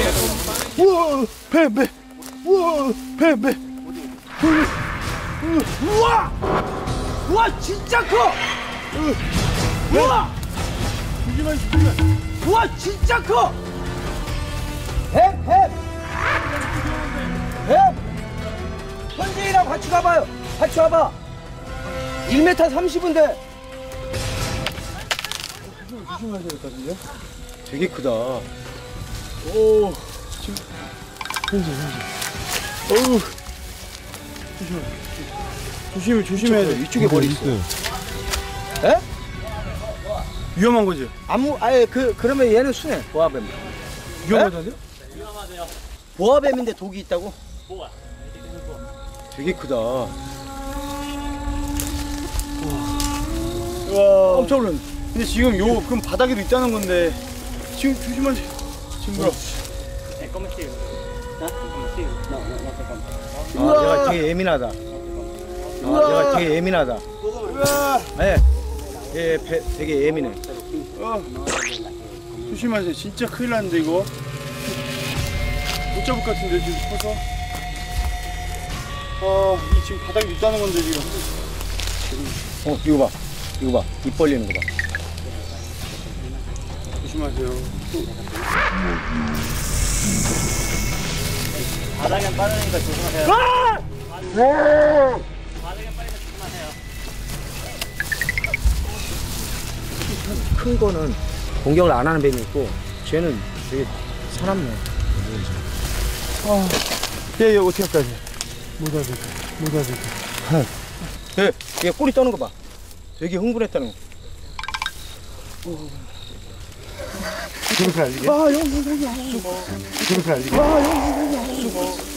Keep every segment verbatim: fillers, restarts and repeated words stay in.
우와, 배, 배. 우와, 배, 배. 우와! 우와, 진짜 커! 우와! 조심해, 조심해. 우와, 진짜 커! 뱀, 뱀! 뱀! 현진이랑 같이 가봐요. 같이 와봐. 일 미터 삼십인데. 조심해야 될 것 같은데? 되게 크다. 오, 지금. 현진, 현진. 어우. 조심해. 조심해, 조심해야 돼. 이쪽에 머리 있어. 에? 위험한 거지? 아무, 아예 그, 그러면 얘는 순해. 보아뱀. 위험하다는데? 위험하대요. 보아뱀인데 독이 있다고? 보아. 되게 크다. 우와. 깜짝 놀랐네. 근데 지금 요, 그럼 바닥에도 있다는 건데. 지금 조심하세요. 지금 뭐야? 네, come here. 나? come here. No, no, no, come. 아, 얘가 되게 예민하다. 아, 얘가 되게 예민하다. 예, 얘 배, 되게 예민해. 어. 조심하세요. 진짜 큰일 났는데, 이거. 못 잡을 것 같은데, 지금 커서. 아, 이 지금 바닥에 있다는 건데, 지금. 어, 이거 봐. 이거 봐. 입 벌리는 거 봐. 조심하세요. 바닥엔 빠르니까 조심하세요. 아! 바닥엔 빠르니까 조심하세요. 큰 거는 공격을 안 하는 뱀이 있고, 쟤는 되게 사납네. 아, 얘, 얘 어떻게 할까, 이제? 못 잡을까, 못 잡을까. 얘, 얘 꼬리 떠는 거 봐. 되게 흥분했다는 거. 그렇게 알리게? 아, 형, 형, 형, 형. 그렇게 알리게? 아, 형, 형, 형.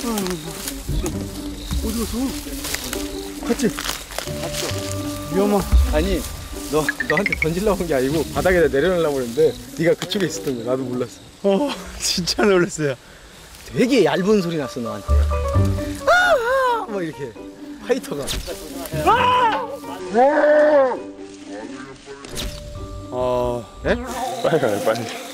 어디 갔어? 갔지? 위험한. 아니, 너, 너한테 던지려고 한 게 아니고, 바닥에다 내려놓으려고 했는데, 네가 그쪽에 있었던 거야. 나도 몰랐어. 어, 진짜 놀랐어요. 되게 얇은 소리 났어, 너한테. 아, 아, 뭐 이렇게. 파이터가. 아, 네? 빨리 가요, 빨리.